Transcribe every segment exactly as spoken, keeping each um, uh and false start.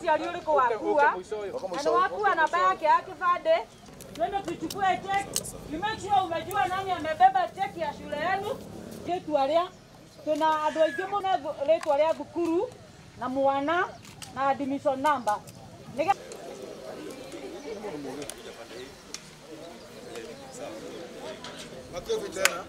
mũciari ũrĩkũ wakua na wakua namba yake ya kĩbandĩ twende tuchukue check you make sure umejua nani amebeba check ya shule yenu rĩtwa rĩa tuna andũ aingĩ mũno rĩtwa rĩa thukuru na mwana na admission number Makofi tena.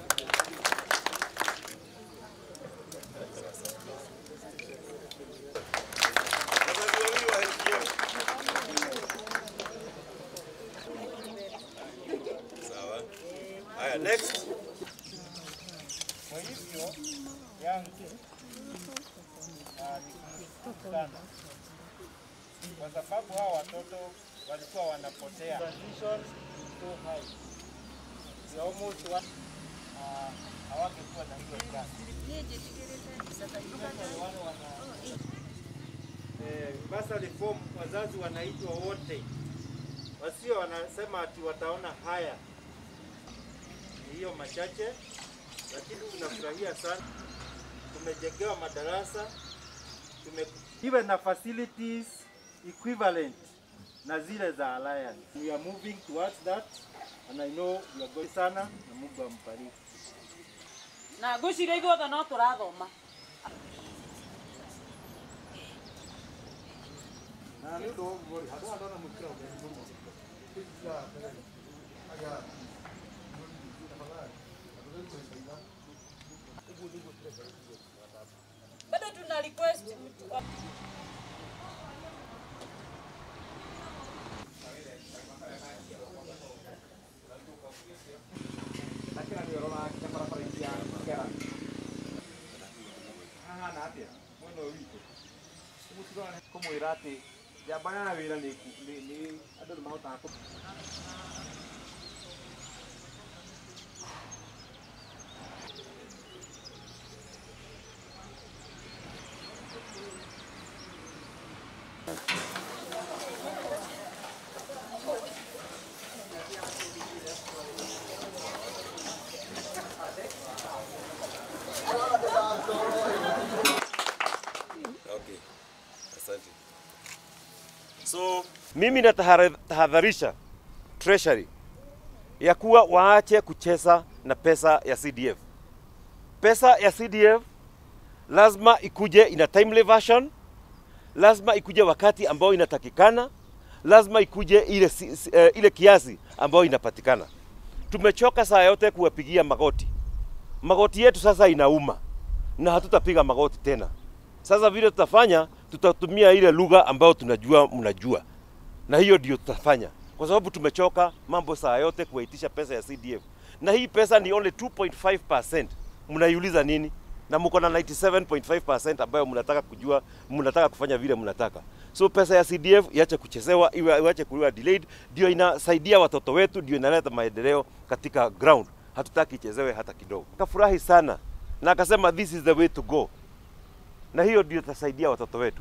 Sawa. Haya, next. Kwa hivyo yangu sana kwa sababu hao watoto walikuwa wanapotea. Transition so high. We almost one uh, hawangekuwa na hiyo kazi. Eh, Bursary form wazazi wanaitwa wote. Wasio wanasema ati wataona haya. Hiyo machache lakini tunafurahia sana. Tumejengewa madarasa, tume even na facilities equivalent na zile za alliance. We are moving towards that and I know we are going sana na Mungu ambariki. Na ngwĩciria ithuothe no tũrathoma. Na nĩ ũndũ mũri handũ handũ na mũkira ũmwe. Bado tuna request Como irate ya bana wira ni ni ado mahota hapo. Okay. Asante. So mimi natahadharisha Treasury ya kuwa waache kucheza na pesa ya C D F. Pesa ya C D F lazima ikuje ina timely version, lazima ikuje wakati ambao inatakikana, lazima ikuje ile uh, ile kiasi ambao inapatikana. Tumechoka saa yote kuwapigia magoti. Magoti yetu sasa inauma na hatutapiga magoti tena. Sasa vile tutafanya, tutatumia ile lugha ambayo tunajua mnajua. Na hiyo ndio tutafanya. Kwa sababu tumechoka mambo saa yote kuwaitisha pesa ya C D F. Na hii pesa ni only two point five percent. Mnaiuliza nini? Na mko na ninety-seven point five percent ambayo mnataka kujua, mnataka kufanya vile mnataka. So pesa ya C D F iache kuchezewa, iache kuwa delayed, ndio inasaidia watoto wetu, ndio inaleta maendeleo katika ground. Hatutaki ichezewe hata kidogo. Kafurahi sana na akasema this is the way to go. Na hiyo ndio itasaidia watoto wetu.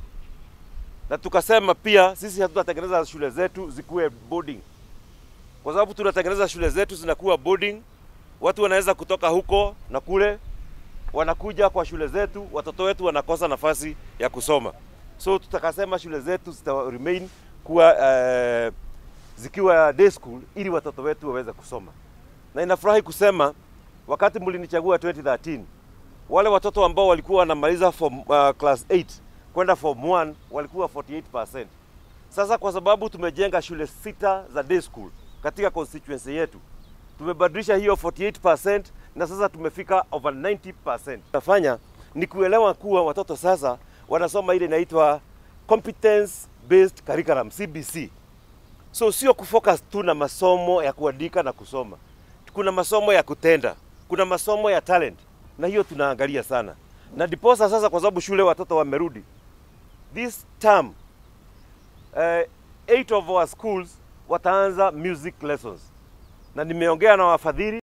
Na tukasema pia sisi hatutatengeneza shule zetu zikuwe boarding. Kwa sababu tunatengeneza shule zetu zinakuwa boarding, watu wanaweza kutoka huko na kule wanakuja kwa shule zetu, watoto wetu wanakosa nafasi ya kusoma. So tutakasema shule zetu zita remain kuwa uh, zikiwa day school ili watoto wetu waweze kusoma. Na inafurahi kusema wakati mlinichagua twenty thirteen wale watoto ambao walikuwa wanamaliza form uh, class eight kwenda form one walikuwa forty-eight percent. Sasa kwa sababu tumejenga shule sita za day school katika constituency yetu, tumebadilisha hiyo forty-eight percent na sasa tumefika over ninety percent. Tunafanya ni kuelewa kuwa watoto sasa wanasoma ile inaitwa competence based curriculum C B C. So sio kufocus tu na masomo ya kuandika na kusoma. Kuna masomo ya kutenda, kuna masomo ya talent. Na hiyo tunaangalia sana. Na diposa sasa kwa sababu shule watoto wamerudi. This term uh, eight of our schools wataanza music lessons. Na nimeongea na wafadhili